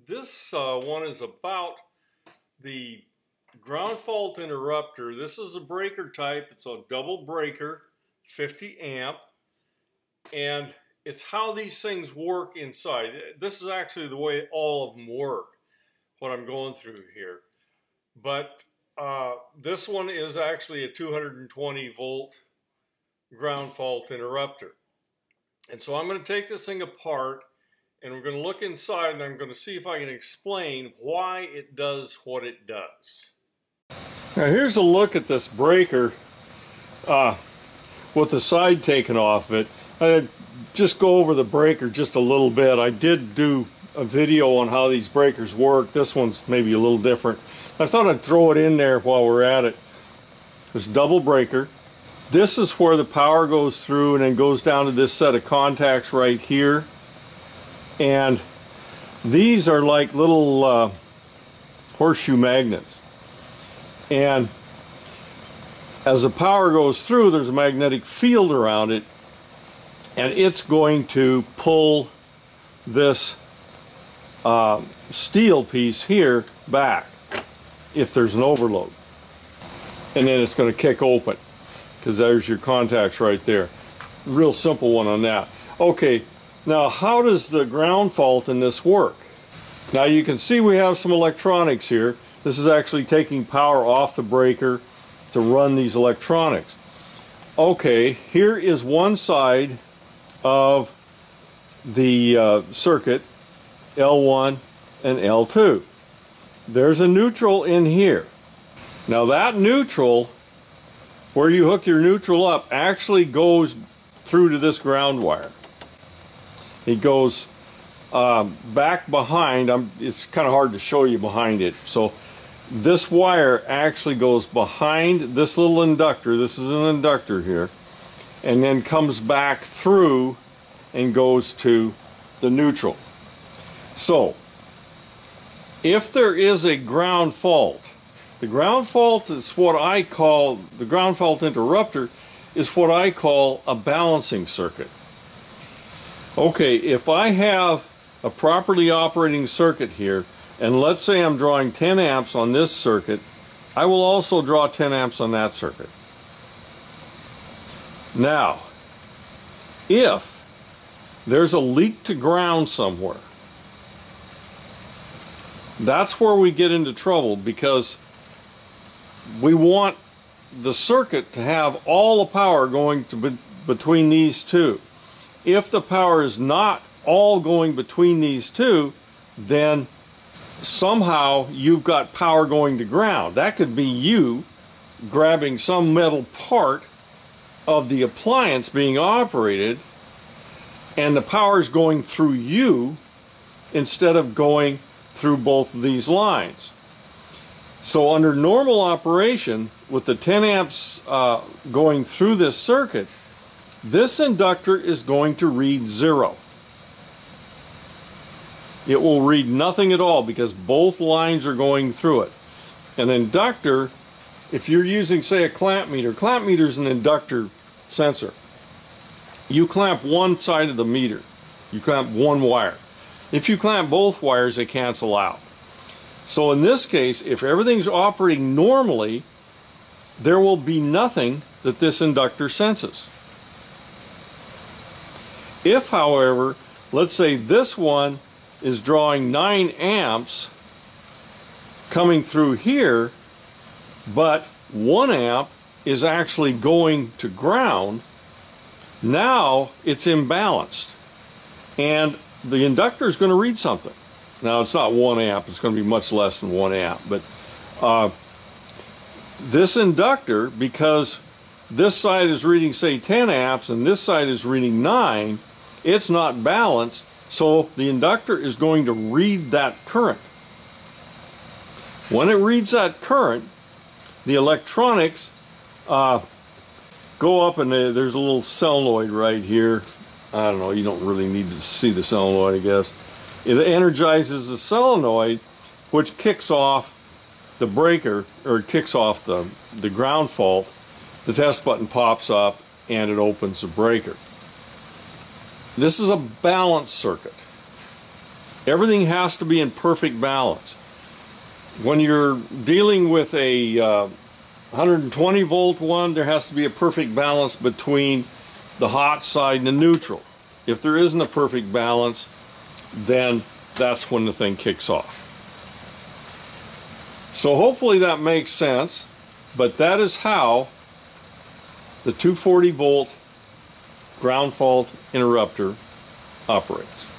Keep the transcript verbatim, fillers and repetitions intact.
This uh, one is about the ground fault interrupter. This is a breaker type. It's a double breaker, fifty amp, and it's how these things work inside. This is actually the way all of them work, what I'm going through here. But uh, this one is actually a two hundred twenty volt ground fault interrupter. And so I'm going to take this thing apart and we're going to look inside and I'm going to see if I can explain why it does what it does. Now here's a look at this breaker uh, with the side taken off of it. I just go over the breaker just a little bit. I did do a video on how these breakers work. This one's maybe a little different. I thought I'd throw it in there while we're at it. This double breaker. This is where the power goes through and then goes down to this set of contacts right here. And these are like little uh, horseshoe magnets. And as the power goes through, there's a magnetic field around it, and it's going to pull this uh, steel piece here back if there's an overload. And then it's going to kick open, because there's your contacts right there. Real simple one on that. Okay, now how does the ground fault in this work? Now you can see we have some electronics here. This is actually taking power off the breaker to run these electronics. Okay, here is one side of the uh, circuit, L one and L two. There's a neutral in here. Now that neutral, where you hook your neutral up, actually goes through to this ground wire. It goes um, back behind. I'm, it's kind of hard to show you behind it. So this wire actually goes behind this little inductor. This is an inductor here. And then comes back through and goes to the neutral. So if there is a ground fault, the ground fault is what I call, the ground fault interrupter is what I call a balancing circuit. Okay, if I have a properly operating circuit here, and let's say I'm drawing ten amps on this circuit, I will also draw ten amps on that circuit. Now, if there's a leak to ground somewhere, that's where we get into trouble, because we want the circuit to have all the power going to be between these two. If the power is not all going between these two, then somehow you've got power going to ground. That could be you grabbing some metal part of the appliance being operated, and the power is going through you instead of going through both of these lines. So under normal operation, with the ten amps uh, going through this circuit, this inductor is going to read zero. It will read nothing at all because both lines are going through it. An inductor, if you're using, say, a clamp meter, clamp meter is an inductor sensor. You clamp one side of the meter, you clamp one wire. If you clamp both wires, they cancel out. So in this case, if everything's operating normally, there will be nothing that this inductor senses. If, however, let's say this one is drawing nine amps coming through here, but one amp is actually going to ground, now it's imbalanced. And the inductor is going to read something. Now it's not one amp, it's going to be much less than one amp, but uh, this inductor, because this side is reading, say, ten amps and this side is reading nine, it's not balanced, so the inductor is going to read that current. When it reads that current, the electronics uh, go up, and there's a little solenoid right here. I don't know, you don't really need to see the solenoid, I guess. It energizes the solenoid, which kicks off the breaker, or it kicks off the, the ground fault. The test button pops up and it opens the breaker. This is a balanced circuit. Everything has to be in perfect balance. When you're dealing with a uh, one hundred twenty volt one, there has to be a perfect balance between the hot side and the neutral. If there isn't a perfect balance, then that's when the thing kicks off. So hopefully that makes sense, but that is how the two forty volt ground fault interrupter operates.